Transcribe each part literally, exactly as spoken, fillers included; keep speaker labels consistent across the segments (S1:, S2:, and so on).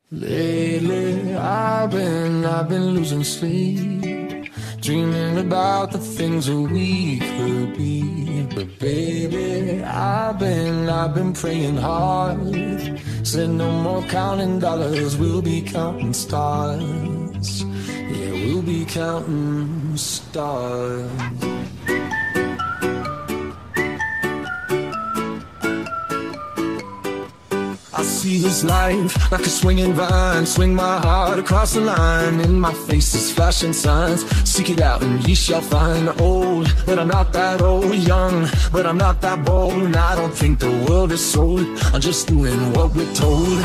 S1: Lately, I've been, I've been losing sleep, dreaming about the things that we could be. But baby, I've been, I've been praying hard. Said no more counting dollars, we'll be counting stars. Yeah, we'll be counting stars. I see his life like a swinging vine, swing my heart across the line. In my face is flashing signs, seek it out and ye shall find. Old, but I'm not that old. Young, but I'm not that bold. And I don't think the world is sold, I'm just doing what we're told.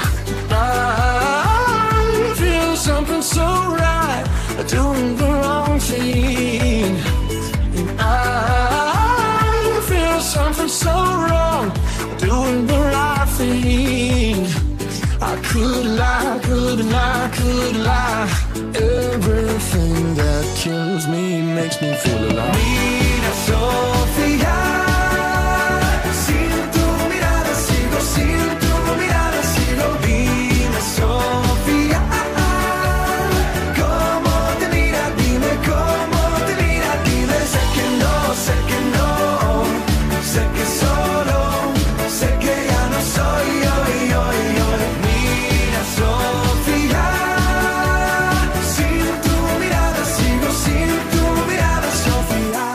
S1: I feel something so right, doing the wrong thing. And I feel something so wrong, doing the right thing. I could lie, could lie, could lie. Everything that kills me makes me feel alive. Mira, Sofia, sin tu mirada sigo, sin tu mirada sigo. Dime, Sofia, cómo te mira, dime cómo te mira, dime. Sé que no, sé que no, sé que solo, sé que ya no soy yo, yo, yo. Mira, Sofía, sin tu mirada sigo, sin tu mirada, Sofía.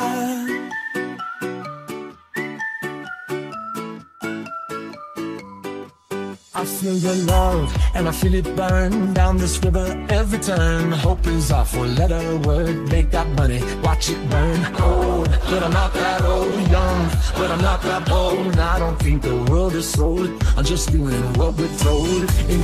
S1: I feel your love and I feel it burn down this river every turn. Hope is our four-letter word. Make that money, watch it burn. Old, but I'm not that old. Young, but I'm not that bold. And I don't think the world is sold, I'm just doing what we're told. And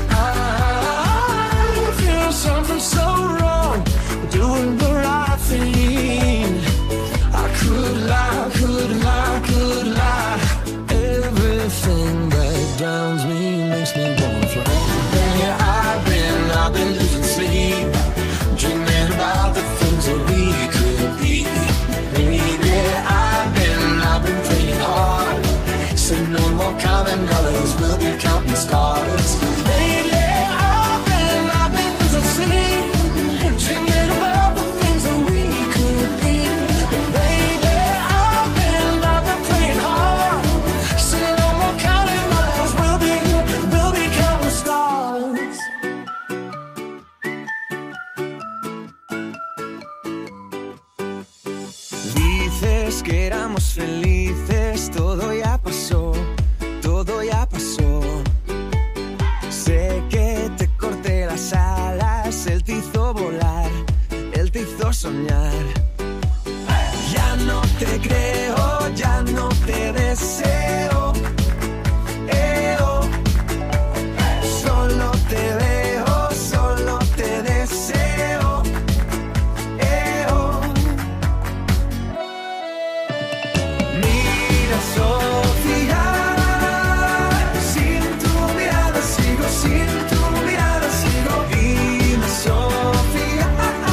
S1: I feel something so wrong, doing the right thing. I could lie, could lie, could lie. Everything that drowns me makes me wanna fly. Yeah, I've been, I've been losing sleep, dreaming about the things that we could be. Baby, I've been, I've been praying hard. Said no more counting dollars, we'll be counting stars. Lately, I've been, I've been losing sleep, dreaming about the things that we could be. Baby, I've been, I've been praying hard. Said no more counting dollars, we'll be, we'll be counting stars.
S2: Dices que éramos felices, todo ya pasó, todo ya pasó. Sé que te corté las alas, él te hizo volar, él te hizo soñar. Ya no te creo, ya no te deseo. Eh, oh. Solo te veo, solo te deseo. Eh, oh. Mira, Sofía, sin tu mirada sigo, sin tu mirada sigo. Dime, Sofía,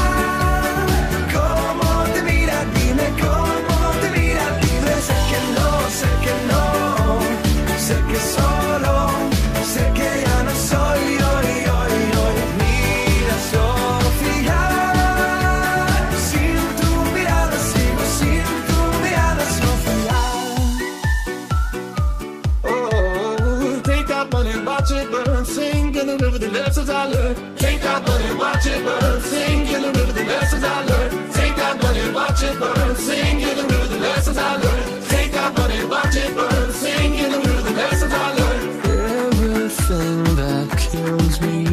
S2: cómo te mira, dime cómo te mira, dime. Sé que no, sé que no, sé que solo, sé que ya no soy yo, yo, yo. Mira, Sofía, sin tu mirada sigo, sin tu mirada, Sofía.
S1: Oh, take that money, watch it burn, sing in the river the lessons I learned. Take that money, watch it burn, sing in the river the lessons I learned. Take that money, watch it burn, sing in the river the lessons I learned. Take that money, watch it burn, sing in the river the lessons I learned. Everything that kills me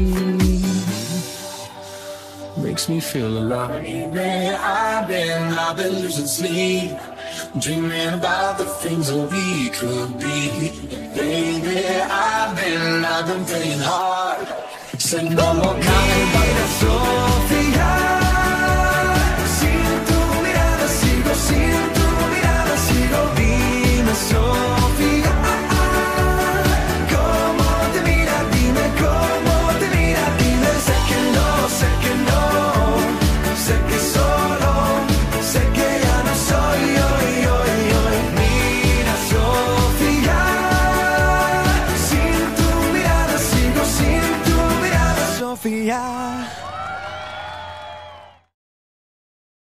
S1: makes me feel alive. Baby, I've been, I've been losing sleep, dreaming about the things that we could be. Baby, I've been, I've been praying hard. Said no more counting dollars.
S2: Sofía, sin tu mirada sigo, sin tu mirada sigo. Dime, Sofía, cómo te mira, dime cómo te mira, dime. Sé que no, sé que no, sé que solo, sé que ya no soy yo, yo, yo. Mira, Sofía, sin tu mirada sigo, sin tu mirada Sofia.